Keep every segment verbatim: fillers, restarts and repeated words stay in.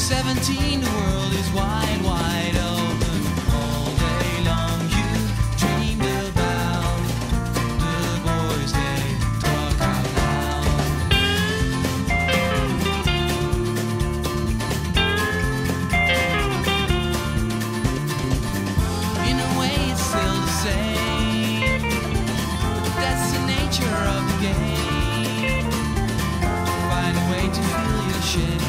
seventeen, the world is wide, wide open. All day long you dreamed about the boys they talk out loud. In a way it's still the same. That's the nature of the game. Find a way to feel your shame.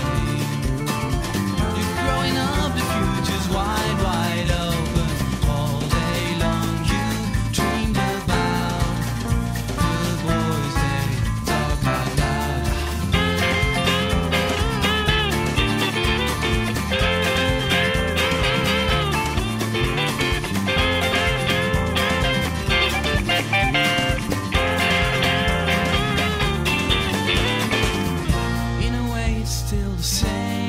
Growing up, the future's wide, wide open. All day long you dreamed about the boys they talk out loud. In a way it's still the same.